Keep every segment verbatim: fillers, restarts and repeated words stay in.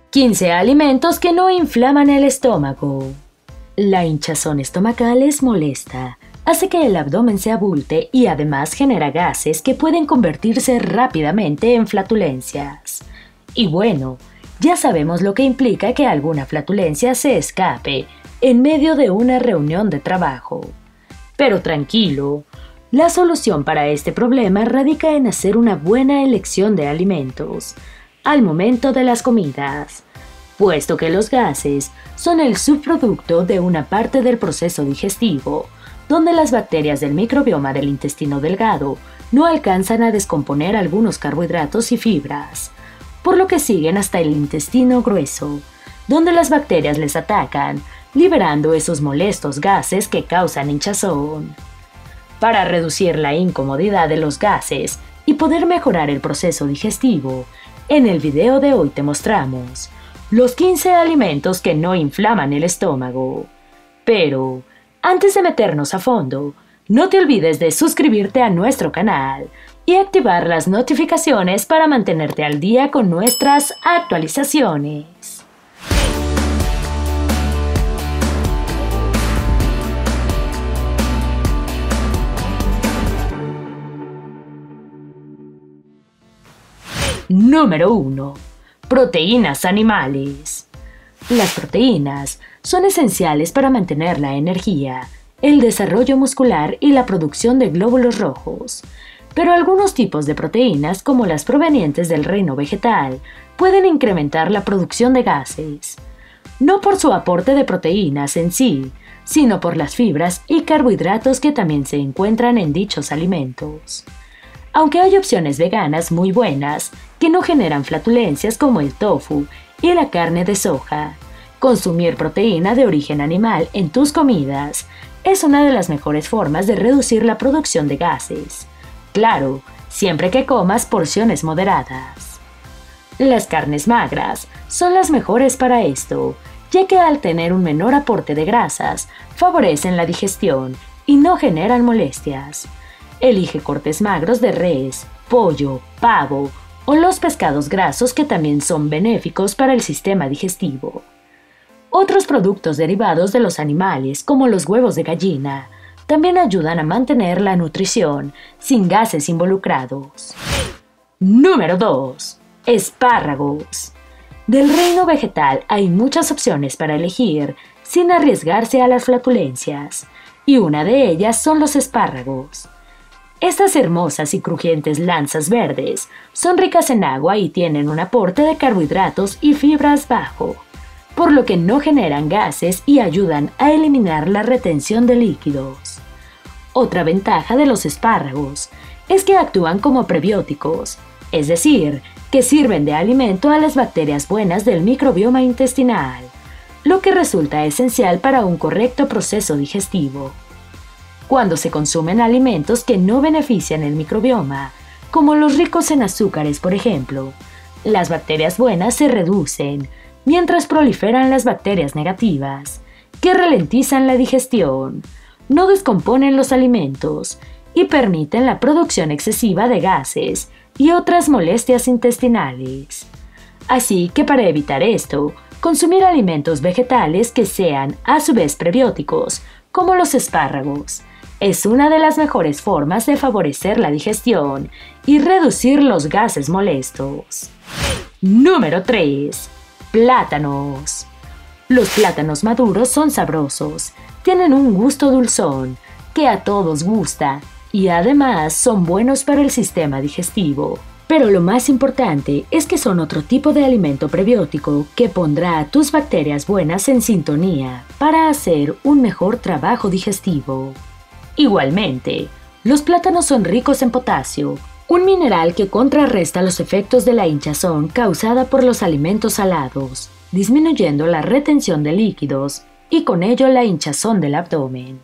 quince alimentos que no inflaman el estómago. La hinchazón estomacal es molesta, hace que el abdomen se abulte y además genera gases que pueden convertirse rápidamente en flatulencias. Y bueno, ya sabemos lo que implica que alguna flatulencia se escape en medio de una reunión de trabajo. Pero tranquilo, la solución para este problema radica en hacer una buena elección de alimentos al momento de las comidas, puesto que los gases son el subproducto de una parte del proceso digestivo, donde las bacterias del microbioma del intestino delgado no alcanzan a descomponer algunos carbohidratos y fibras, por lo que siguen hasta el intestino grueso, donde las bacterias les atacan, liberando esos molestos gases que causan hinchazón. Para reducir la incomodidad de los gases y poder mejorar el proceso digestivo, en el video de hoy te mostramos los quince alimentos que no inflaman el estómago. Pero, antes de meternos a fondo, no te olvides de suscribirte a nuestro canal y activar las notificaciones para mantenerte al día con nuestras actualizaciones. Número uno. Proteínas animales. Las proteínas son esenciales para mantener la energía, el desarrollo muscular y la producción de glóbulos rojos. Pero algunos tipos de proteínas, como las provenientes del reino vegetal, pueden incrementar la producción de gases. No por su aporte de proteínas en sí, sino por las fibras y carbohidratos que también se encuentran en dichos alimentos. Aunque hay opciones veganas muy buenas que no generan flatulencias como el tofu y la carne de soja, consumir proteína de origen animal en tus comidas es una de las mejores formas de reducir la producción de gases. Claro, siempre que comas porciones moderadas. Las carnes magras son las mejores para esto, ya que al tener un menor aporte de grasas, favorecen la digestión y no generan molestias. Elige cortes magros de res, pollo, pavo o los pescados grasos que también son benéficos para el sistema digestivo. Otros productos derivados de los animales, como los huevos de gallina, también ayudan a mantener la nutrición sin gases involucrados. Número dos. Espárragos. Del reino vegetal hay muchas opciones para elegir sin arriesgarse a las flatulencias, y una de ellas son los espárragos. Estas hermosas y crujientes lanzas verdes son ricas en agua y tienen un aporte de carbohidratos y fibras bajo, por lo que no generan gases y ayudan a eliminar la retención de líquidos. Otra ventaja de los espárragos es que actúan como prebióticos, es decir, que sirven de alimento a las bacterias buenas del microbioma intestinal, lo que resulta esencial para un correcto proceso digestivo. Cuando se consumen alimentos que no benefician el microbioma, como los ricos en azúcares, por ejemplo, las bacterias buenas se reducen, mientras proliferan las bacterias negativas, que ralentizan la digestión, no descomponen los alimentos y permiten la producción excesiva de gases y otras molestias intestinales. Así que para evitar esto, consumir alimentos vegetales que sean a su vez prebióticos, como los espárragos, es una de las mejores formas de favorecer la digestión y reducir los gases molestos. Número tres. Plátanos. Los plátanos maduros son sabrosos, tienen un gusto dulzón, que a todos gusta, y además son buenos para el sistema digestivo. Pero lo más importante es que son otro tipo de alimento prebiótico que pondrá a tus bacterias buenas en sintonía para hacer un mejor trabajo digestivo. Igualmente, los plátanos son ricos en potasio, un mineral que contrarresta los efectos de la hinchazón causada por los alimentos salados, disminuyendo la retención de líquidos y con ello la hinchazón del abdomen.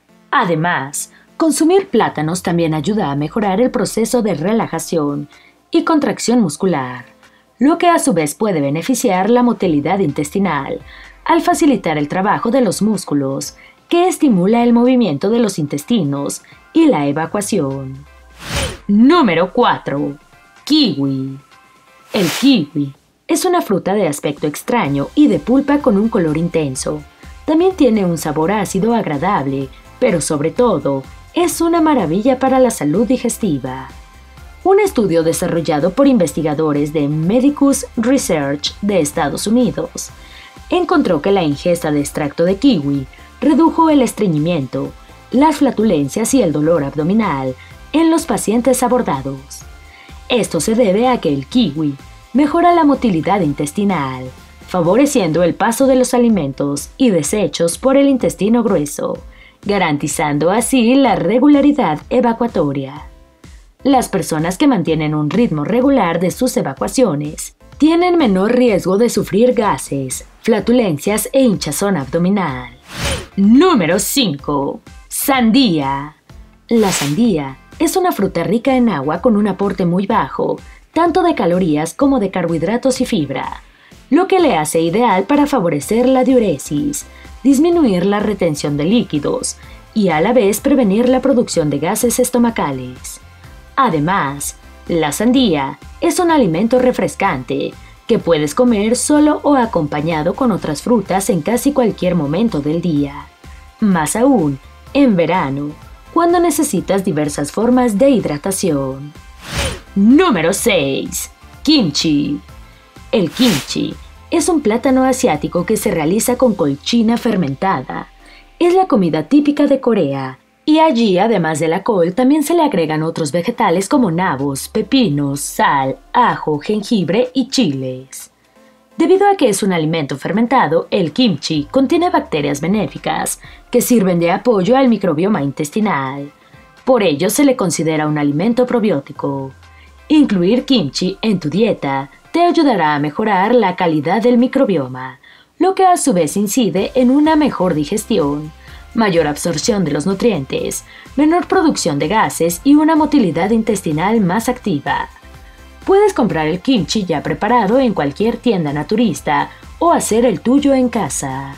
Además, consumir plátanos también ayuda a mejorar el proceso de relajación y contracción muscular, lo que a su vez puede beneficiar la motilidad intestinal al facilitar el trabajo de los músculos, que estimula el movimiento de los intestinos y la evacuación. Número cuatro. Kiwi. El kiwi Es una fruta de aspecto extraño y de pulpa con un color intenso. También tiene un sabor ácido agradable, pero sobre todo, es una maravilla para la salud digestiva. Un estudio desarrollado por investigadores de Medicus Research de Estados Unidos encontró que la ingesta de extracto de kiwi redujo el estreñimiento, las flatulencias y el dolor abdominal en los pacientes abordados. Esto se debe a que el kiwi mejora la motilidad intestinal, favoreciendo el paso de los alimentos y desechos por el intestino grueso, garantizando así la regularidad evacuatoria. Las personas que mantienen un ritmo regular de sus evacuaciones tienen menor riesgo de sufrir gases, flatulencias e hinchazón abdominal. Número cinco. Sandía. La sandía es una fruta rica en agua con un aporte muy bajo, tanto de calorías como de carbohidratos y fibra, lo que le hace ideal para favorecer la diuresis, disminuir la retención de líquidos y a la vez prevenir la producción de gases estomacales. Además, la sandía es un alimento refrescante que puedes comer solo o acompañado con otras frutas en casi cualquier momento del día. Más aún, en verano, cuando necesitas diversas formas de hidratación. Número seis. Kimchi. El kimchi es un plátano asiático que se realiza con colchina fermentada. Es la comida típica de Corea. Y allí, además de la col, también se le agregan otros vegetales como nabos, pepinos, sal, ajo, jengibre y chiles. Debido a que es un alimento fermentado, el kimchi contiene bacterias benéficas que sirven de apoyo al microbioma intestinal. Por ello se le considera un alimento probiótico. Incluir kimchi en tu dieta te ayudará a mejorar la calidad del microbioma, lo que a su vez incide en una mejor digestión, mayor absorción de los nutrientes, menor producción de gases y una motilidad intestinal más activa. Puedes comprar el kimchi ya preparado en cualquier tienda naturista o hacer el tuyo en casa.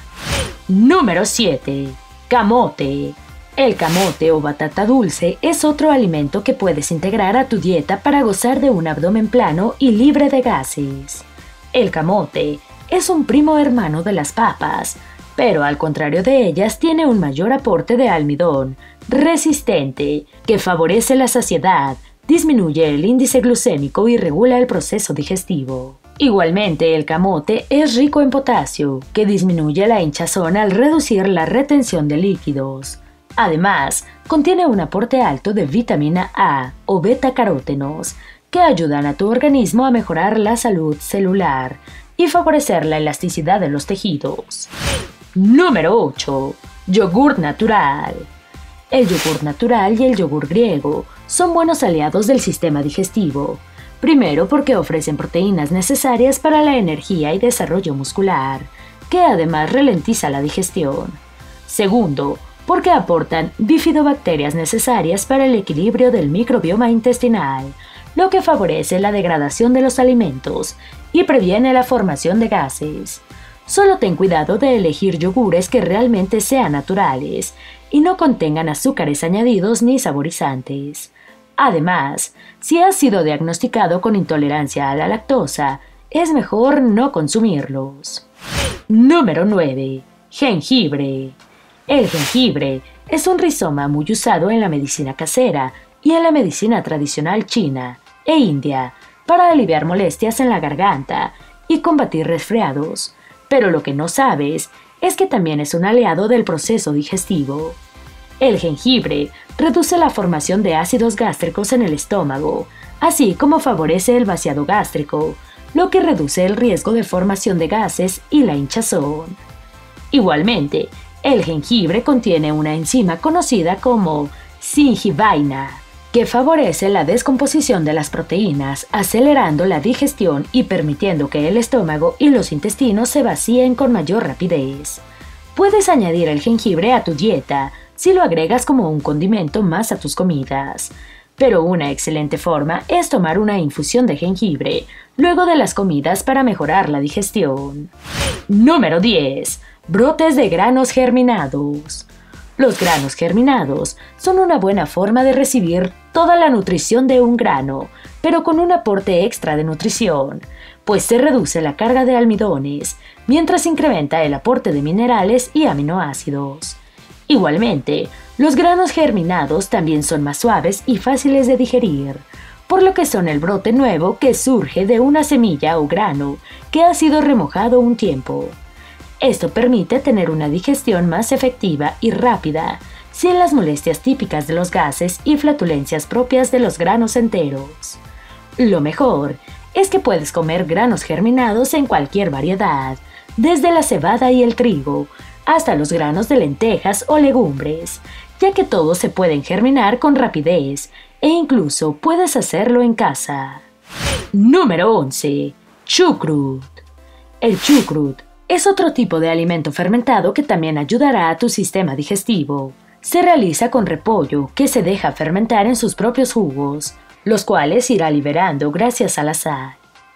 Número siete. Camote. El camote o batata dulce es otro alimento que puedes integrar a tu dieta para gozar de un abdomen plano y libre de gases. El camote es un primo hermano de las papas, pero al contrario de ellas tiene un mayor aporte de almidón resistente que favorece la saciedad, disminuye el índice glucémico y regula el proceso digestivo. Igualmente, el camote es rico en potasio, que disminuye la hinchazón al reducir la retención de líquidos. Además, contiene un aporte alto de vitamina A o beta-carótenos, que ayudan a tu organismo a mejorar la salud celular y favorecer la elasticidad de los tejidos. Número ocho. Yogur natural. El yogur natural y el yogur griego son buenos aliados del sistema digestivo. Primero porque ofrecen proteínas necesarias para la energía y desarrollo muscular, que además ralentiza la digestión. Segundo, porque aportan bifidobacterias necesarias para el equilibrio del microbioma intestinal, lo que favorece la degradación de los alimentos y previene la formación de gases. Solo ten cuidado de elegir yogures que realmente sean naturales y no contengan azúcares añadidos ni saborizantes. Además, si has sido diagnosticado con intolerancia a la lactosa, es mejor no consumirlos. Número nueve. Jengibre. El jengibre es un rizoma muy usado en la medicina casera y en la medicina tradicional china e india para aliviar molestias en la garganta y combatir resfriados. Pero lo que no sabes es que también es un aliado del proceso digestivo. El jengibre reduce la formación de ácidos gástricos en el estómago, así como favorece el vaciado gástrico, lo que reduce el riesgo de formación de gases y la hinchazón. Igualmente, el jengibre contiene una enzima conocida como zingibaina, que favorece la descomposición de las proteínas, acelerando la digestión y permitiendo que el estómago y los intestinos se vacíen con mayor rapidez. Puedes añadir el jengibre a tu dieta si lo agregas como un condimento más a tus comidas. Pero una excelente forma es tomar una infusión de jengibre luego de las comidas para mejorar la digestión. Número diez. Brotes de granos germinados. Los granos germinados son una buena forma de recibir toda la nutrición de un grano, pero con un aporte extra de nutrición. pues se reduce la carga de almidones, mientras incrementa el aporte de minerales y aminoácidos. Igualmente, los granos germinados también son más suaves y fáciles de digerir, por lo que son el brote nuevo que surge de una semilla o grano que ha sido remojado un tiempo. Esto permite tener una digestión más efectiva y rápida, sin las molestias típicas de los gases y flatulencias propias de los granos enteros. Lo mejor es que puedes comer granos germinados en cualquier variedad, desde la cebada y el trigo, hasta los granos de lentejas o legumbres, ya que todos se pueden germinar con rapidez e incluso puedes hacerlo en casa. Número once. Chucrut. El chucrut es otro tipo de alimento fermentado que también ayudará a tu sistema digestivo. Se realiza con repollo que se deja fermentar en sus propios jugos, los cuales irá liberando gracias a la sal.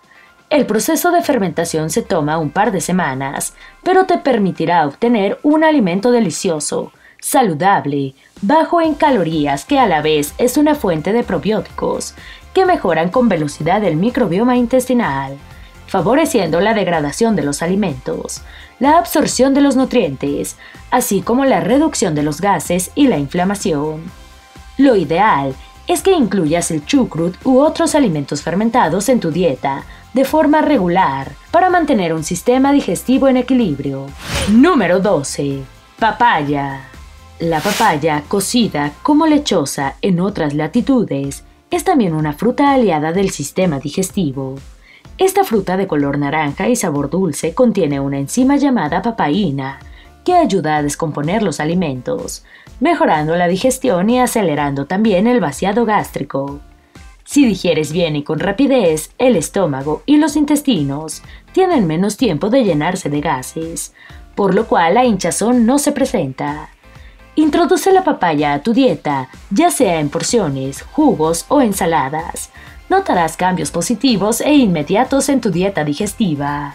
El proceso de fermentación se toma un par de semanas, pero te permitirá obtener un alimento delicioso, saludable, bajo en calorías que a la vez es una fuente de probióticos que mejoran con velocidad el microbioma intestinal, favoreciendo la degradación de los alimentos, la absorción de los nutrientes, así como la reducción de los gases y la inflamación. Lo ideal es que incluyas el chucrut u otros alimentos fermentados en tu dieta de forma regular para mantener un sistema digestivo en equilibrio. Número doce. Papaya. La papaya, cocida como lechosa en otras latitudes, es también una fruta aliada del sistema digestivo. Esta fruta de color naranja y sabor dulce contiene una enzima llamada papaína, que ayuda a descomponer los alimentos, mejorando la digestión y acelerando también el vaciado gástrico. Si digieres bien y con rapidez, el estómago y los intestinos tienen menos tiempo de llenarse de gases, por lo cual la hinchazón no se presenta. Introduce la papaya a tu dieta, ya sea en porciones, jugos o ensaladas. Notarás cambios positivos e inmediatos en tu dieta digestiva.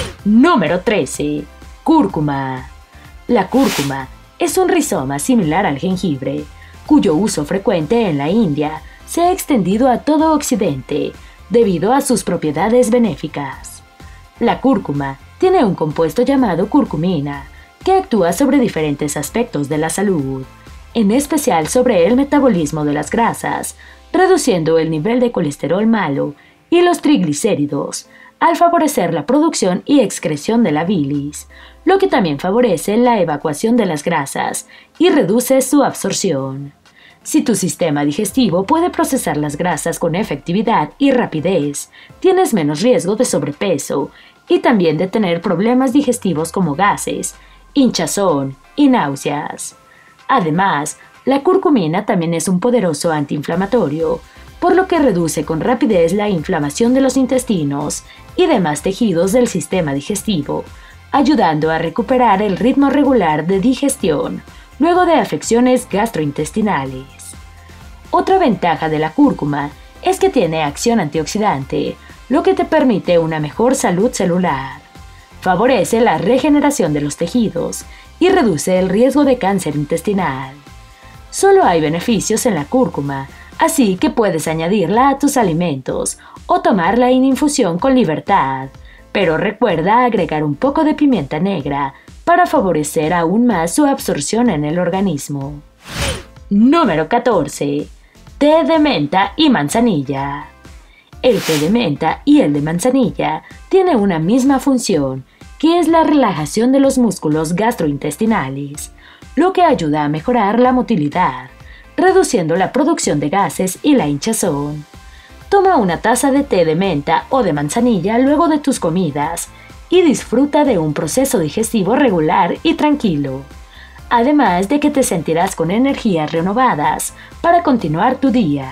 Número trece. Cúrcuma. La cúrcuma es un rizoma similar al jengibre, cuyo uso frecuente en la India se ha extendido a todo Occidente debido a sus propiedades benéficas. La cúrcuma tiene un compuesto llamado curcumina, que actúa sobre diferentes aspectos de la salud, en especial sobre el metabolismo de las grasas, reduciendo el nivel de colesterol malo y los triglicéridos, al favorecer la producción y excreción de la bilis, lo que también favorece la evacuación de las grasas y reduce su absorción. Si tu sistema digestivo puede procesar las grasas con efectividad y rapidez, tienes menos riesgo de sobrepeso y también de tener problemas digestivos como gases, hinchazón y náuseas. Además, la curcumina también es un poderoso antiinflamatorio, por lo que reduce con rapidez la inflamación de los intestinos y demás tejidos del sistema digestivo, ayudando a recuperar el ritmo regular de digestión luego de afecciones gastrointestinales. Otra ventaja de la cúrcuma es que tiene acción antioxidante, lo que te permite una mejor salud celular. Favorece la regeneración de los tejidos y reduce el riesgo de cáncer intestinal. Solo hay beneficios en la cúrcuma, así que puedes añadirla a tus alimentos o tomarla en infusión con libertad, pero recuerda agregar un poco de pimienta negra para favorecer aún más su absorción en el organismo. Número catorce. Té de menta y manzanilla. El té de menta y el de manzanilla tienen una misma función, que es la relajación de los músculos gastrointestinales, lo que ayuda a mejorar la motilidad, reduciendo la producción de gases y la hinchazón. Toma una taza de té de menta o de manzanilla luego de tus comidas y disfruta de un proceso digestivo regular y tranquilo, además de que te sentirás con energías renovadas para continuar tu día.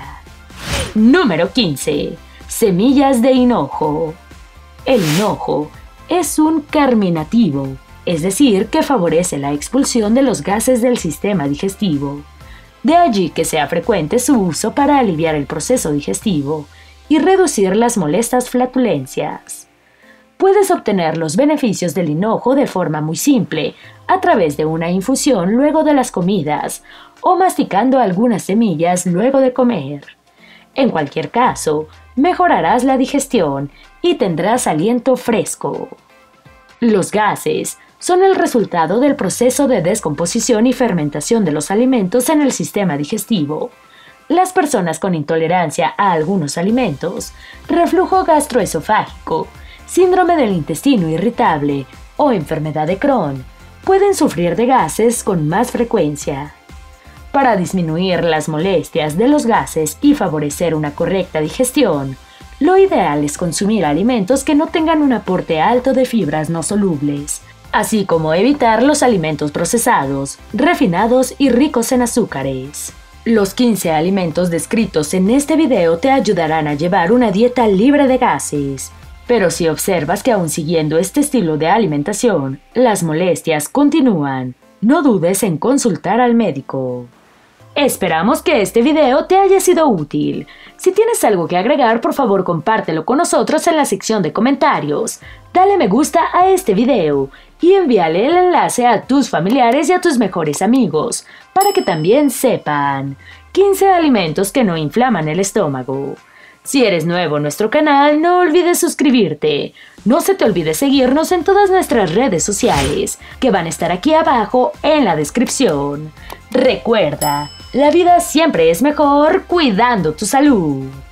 Número quince. Semillas de hinojo. El hinojo es un carminativo, es decir, que favorece la expulsión de los gases del sistema digestivo. De allí que sea frecuente su uso para aliviar el proceso digestivo y reducir las molestas flatulencias. Puedes obtener los beneficios del hinojo de forma muy simple, a través de una infusión luego de las comidas o masticando algunas semillas luego de comer. En cualquier caso, mejorarás la digestión y tendrás aliento fresco. Los gases son el resultado del proceso de descomposición y fermentación de los alimentos en el sistema digestivo. Las personas con intolerancia a algunos alimentos, reflujo gastroesofágico, síndrome del intestino irritable o enfermedad de Crohn pueden sufrir de gases con más frecuencia. Para disminuir las molestias de los gases y favorecer una correcta digestión, lo ideal es consumir alimentos que no tengan un aporte alto de fibras no solubles, así como evitar los alimentos procesados, refinados y ricos en azúcares. Los quince alimentos descritos en este video te ayudarán a llevar una dieta libre de gases. Pero si observas que aún siguiendo este estilo de alimentación, las molestias continúan, no dudes en consultar al médico. Esperamos que este video te haya sido útil. Si tienes algo que agregar, por favor compártelo con nosotros en la sección de comentarios. Dale me gusta a este video y envíale el enlace a tus familiares y a tus mejores amigos, para que también sepan quince alimentos que no inflaman el estómago. Si eres nuevo en nuestro canal, no olvides suscribirte. No se te olvide seguirnos en todas nuestras redes sociales, que van a estar aquí abajo en la descripción. Recuerda, la vida siempre es mejor cuidando tu salud.